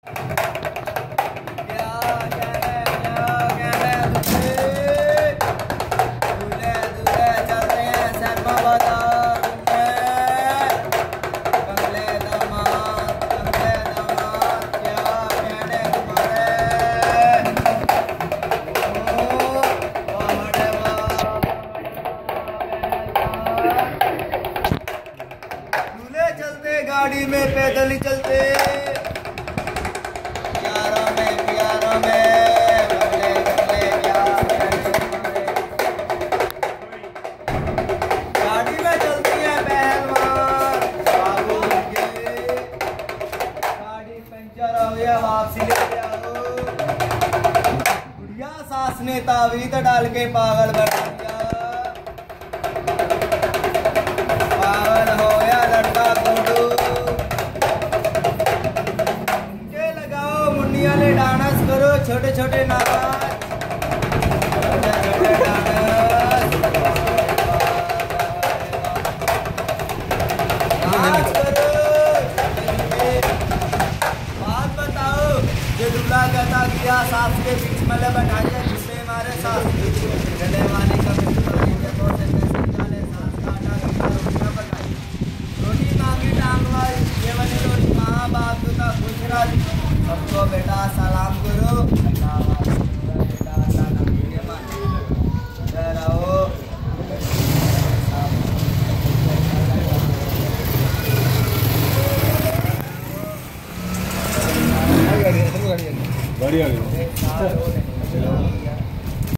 गाड़ी में पैदल ही चलते प्यारों में बगले बगले गाड़ी में चलती है पहलवान बाबू के गाड़ी पंचर हो गया वापसी लेके आओ बुढ़िया सास ने तावीज़ डाल के पागल बना दिया पागल हो गया लड़का गुड्डू डांस करो छोटे छोटे नाच।